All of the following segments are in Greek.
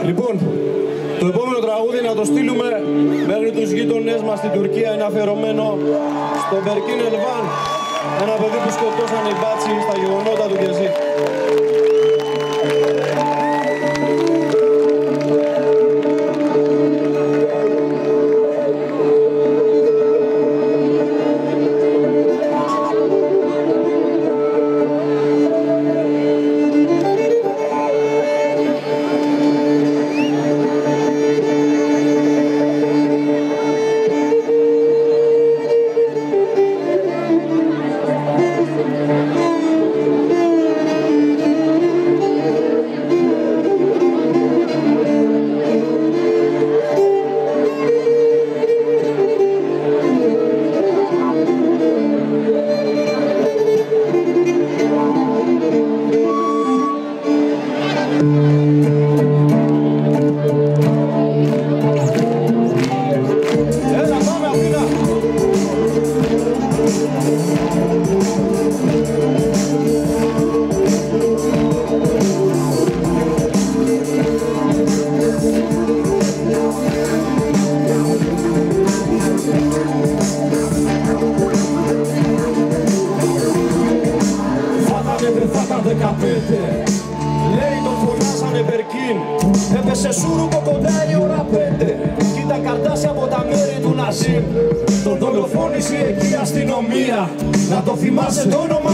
Λοιπόν, το επόμενο τραγούδι να το στείλουμε μέχρι τους γείτονές μας στην Τουρκία. Είναι αφιερωμένο στον Μπερκίν Ελβάν, ένα παιδί που σκοτώσαν οι μπάτσοι στα γεγονότα του Γκεζί. Λέει τον φωνάζανε Μπερκίν, έπεσε σούρουπο κοντά η ώρα 5. Κοίτα καρτάσι από τα μέρη του Ναζίμ, τον δολοφόνησε εκεί η αστυνομία. Να το θυμάσαι το όνομα.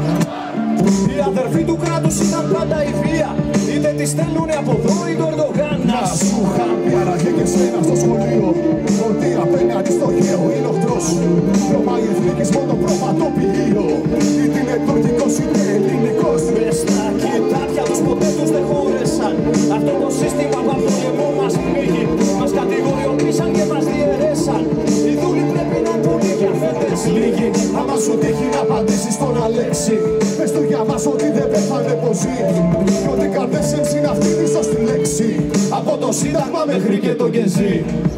Οι αδερφοί του κράτους ήταν πάντα η βία, είτε τη στέλνουνε από εδώ ή το Ερντογάν. Να σου είχαν πει άραγε και σένα στο σχολείο ότι απέναντι στο γέο είναι οχτρός. Τρομάει εθνικισμό το προβατοπηλείο, είτε είναι τουρκικός είτε ελληνικός. Μες στα κοιτάτια τους ποτέ τους δεν χώρεσαν. Αυτό το σύστημα από το λαιμό μας πνίγει. Μας κατηγοριοποίησαν και μας διαιρέσαν. Οι δούλοι πρέπει να είναι και αφέντες λίγοι. Άμα σου τύχει να απαντήσεις στον Αλέξη, πες του για μας ότι δεν πέθανε πως ζει, κι ότι καρδέσενς είναι αυτή τη σωστή λέξη. Από το Σύνταγμα μέχρι και το Γκεζί.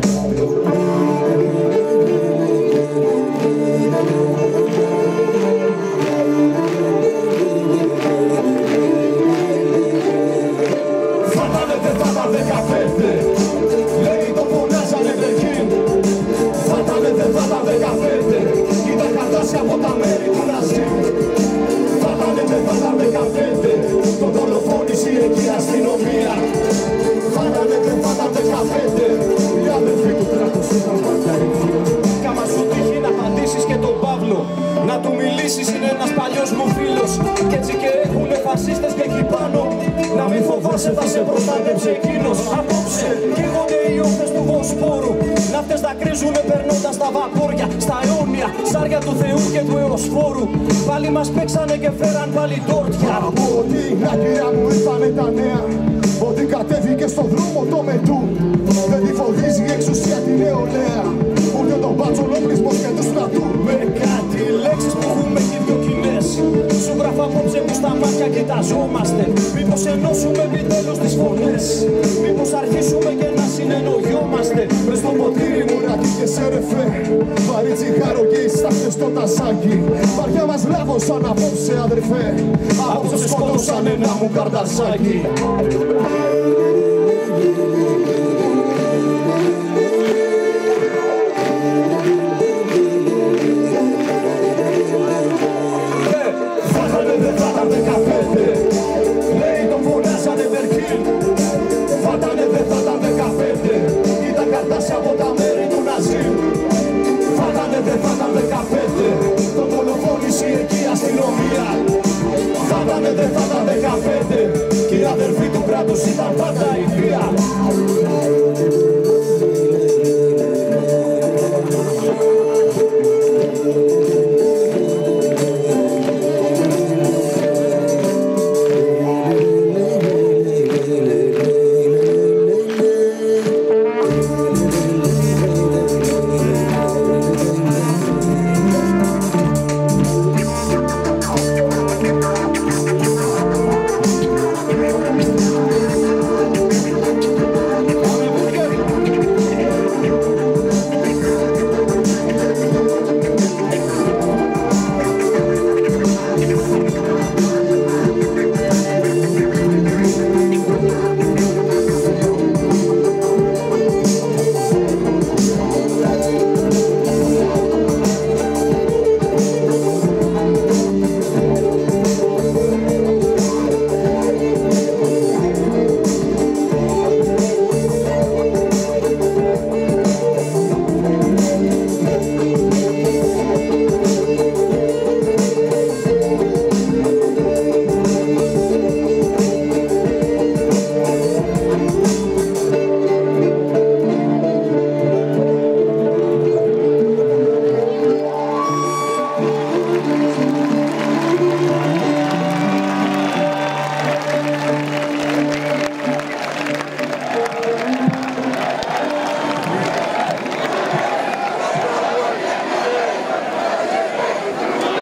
Φάτανε τετάτα 15, λέει το φωνάζανε Μπερκίν. Φάτανε τετάτα 15, κοίτα καρτάσια από τα μέρη του Ναζίμ. Φάτανε τετάτα 15, τον δολοφόνησε εκεί η αστυνομία. Φάτανε τετάτα 15, οι αδερφοί του κράτους ήταν πάντα ίδια. Κάμα σου τύχει να απαντήσεις και τον Παύλο, να του μιλήσεις, είναι ένας παλιός μου φίλος. Κι έτσι και έχουνε φασίστες και εκεί πάνω. Να μην φοβάσαι, θα σε προστάτεψε εκείνος. Απόψε καίγονται οι όχθες του Βοσπόρου. Ναύτες δακρύζουνε περνώντας τα βαπόρια, στα αιώνια σάρια του Θεού και του Εωσφόρου. Πάλι μας παίξανε και φέραν πάλι τόρτια. Από την Άγκυρα μου ήρθανε τα νέα, ότι κατέβηκε στον δρόμο το μετού. Δεν τη φοβίζει η εξουσία τη νεολαία, ούτε τον μπατσολόπλισμο και του στρατού. Με κάτι λέξεις που έχουμε και δυο κοινές, σου γράφω απόψε που στα μάτια κοιταζόμαστε. Μήπως ενώσουμε επιτέλους τις φωνές, μήπως αρχίσουμε και να συνεννοιόμαστε. Μες στο ποτήρι μου ρακί και σερεφέ, βαρύ τσιγάρο και οι στάχτες στο τασάκι. Βαριά μας λάβωσαν απόψε αδερφέ, απόψε σκότωσαν ένα μου καρτασάκι. Φάτανε τετάτα 15, λέει τον φωνάζανε Μπερκίν. Φάτανε τετάτα 15, ήταν καρτάσια από τα μέρη του Ναζίμ. Φάτανε τετάτα 15, τον δολοφόνησε εκεί η αστυνομία. Φάτανε τετάτα 15, και οι αδερφοί του κράτους ήταν πάντα